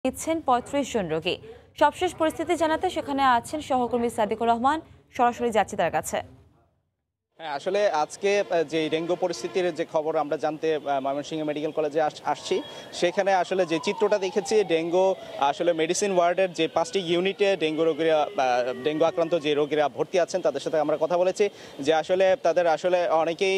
নিচ্ছেন ৩৫ জন রোগী। সবশেষ পরিস্থিতি জানাতে সেখানে আছেন সহকর্মী সাদিকুর রহমান। সরাসরি যাচ্ছি তার কাছে। হ্যাঁ, আসলে আজকে যে ডেঙ্গু পরিস্থিতির যে খবর আমরা জানতে ময়মনসিংহ মেডিকেল কলেজে আসছি, সেখানে আসলে যে চিত্রটা দেখেছি, ডেঙ্গু আসলে মেডিসিন ওয়ার্ডের যে 5টি ইউনিটে ডেঙ্গু আক্রান্ত যে রোগীরা ভর্তি আছেন তাদের সাথে আমরা কথা বলেছি যে আসলে তাদের আসলে অনেকেই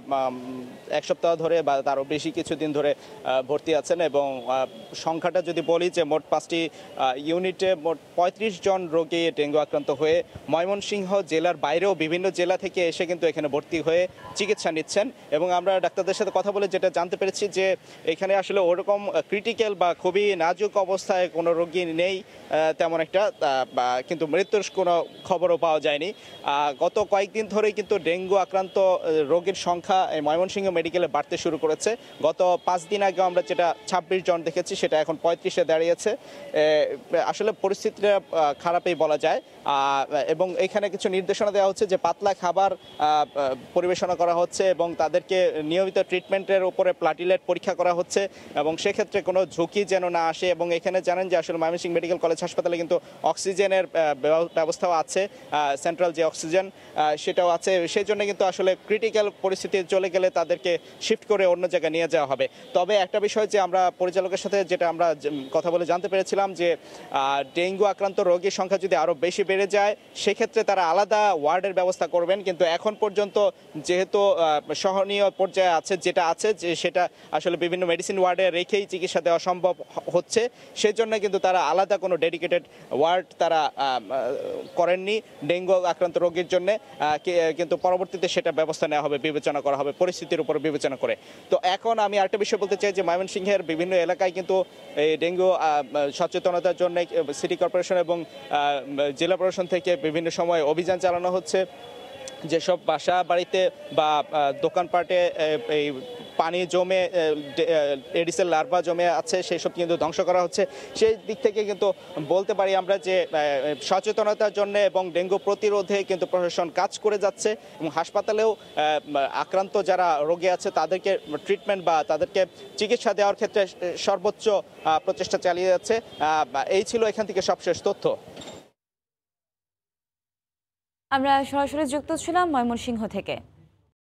1 সপ্তাহ ধরে বা তারও বেশি কিছুদিন ধরে ভর্তি আছেন এবং সংখ্যাটা যদি বলি যে মোট 5টি ইউনিটে মোট 35 জন রোগী ডেঙ্গু আক্রান্ত হয়ে ময়মনসিংহ জেলার বাইরেও বিভিন্ন জেলা থেকে এসে কিন্তু এখানে ভর্তি হয়ে চিকিৎসা নিচ্ছেন। এবং আমরা ডাক্তারদের সাথে কথা বলে যেটা জানতে পেরেছি যে এখানে আসলে ওরকম ক্রিটিক্যাল বা খুবই নাজুক অবস্থায় কোনো রোগী নেই তেমন একটা, কিন্তু মৃত্যুর কোনো খবরও পাওয়া যায়নি। গত কয়েকদিন ধরেই কিন্তু ডেঙ্গু আক্রান্ত রোগীর সংখ্যা এই ময়মনসিংহ মেডিকেলে বাড়তে শুরু করেছে। গত 5 দিন আগে আমরা যেটা 26 জন দেখেছি সেটা এখন 35-এ দাঁড়িয়েছে। আসলে পরিস্থিতিটা খারাপই বলা যায়। এবং এখানে কিছু নির্দেশনা দেওয়া হচ্ছে যে পাতলা খাবার পরিবেশনা করা হচ্ছে এবং তাদেরকে নিয়মিত ট্রিটমেন্টের উপরে প্লাটিলেট পরীক্ষা করা হচ্ছে এবং সেক্ষেত্রে কোনো ঝুঁকি যেন না আসে। এবং এখানে জানেন যে আসলে ময়মনসিংহ মেডিকেল কলেজ হাসপাতালে কিন্তু অক্সিজেনের ব্যবস্থাও আছে, সেন্ট্রাল যে অক্সিজেন সেটাও আছে। সেই জন্য কিন্তু আসলে ক্রিটিক্যাল পরিস্থিতি চলে গেলে তাদেরকে শিফট করে অন্য জায়গায় নিয়ে যাওয়া হবে। তবে একটা বিষয় যে আমরা পরিচালকের সাথে যেটা আমরা কথা বলে জানতে পেরেছিলাম যে ডেঙ্গু আক্রান্ত রোগীর সংখ্যা যদি আরও বেশি বেড়ে যায় সেক্ষেত্রে তারা আলাদা ওয়ার্ডের ব্যবস্থা করবেন। কিন্তু এখন পর্যন্ত যেহেতু সহনীয় পর্যায়ে আছে যেটা আছে যে সেটা আসলে বিভিন্ন মেডিসিন ওয়ার্ডে রেখেই চিকিৎসা দেওয়া সম্ভব হচ্ছে, সেজন্য কিন্তু তারা আলাদা কোনো ডেডিকেটেড ওয়ার্ড তারা করেননি ডেঙ্গু আক্রান্ত রোগীর জন্য। কিন্তু পরবর্তীতে সেটা ব্যবস্থা নেওয়া হবে, বিবেচনা করা হবে পরিস্থিতির উপর বিবেচনা করে। তো এখন আমি আরেকটা বিষয় বলতে চাই যে ময়মনসিংহের বিভিন্ন এলাকায় কিন্তু এই ডেঙ্গু সচেতনতার জন্য সিটি কর্পোরেশন এবং জেলা প্রশাসন থেকে বিভিন্ন সময় অভিযান চালানো হচ্ছে। যেসব বাসা বাড়িতে বা দোকানপাটে এই পানি জমে এডিসের লার্ভা জমে আছে সেসব কিন্তু ধ্বংস করা হচ্ছে। সেই দিক থেকে কিন্তু বলতে পারি আমরা যে সচেতনতার জন্য এবং ডেঙ্গু প্রতিরোধে কিন্তু প্রশাসন কাজ করে যাচ্ছে এবং হাসপাতালেও আক্রান্ত যারা রোগী আছে তাদেরকে ট্রিটমেন্ট বা তাদেরকে চিকিৎসা দেওয়ার ক্ষেত্রে সর্বোচ্চ প্রচেষ্টা চালিয়ে যাচ্ছে। এই ছিল এখান থেকে সবশেষ তথ্য। আমরা সরাসরি যুক্ত ছিলাম ময়মনসিংহ থেকে।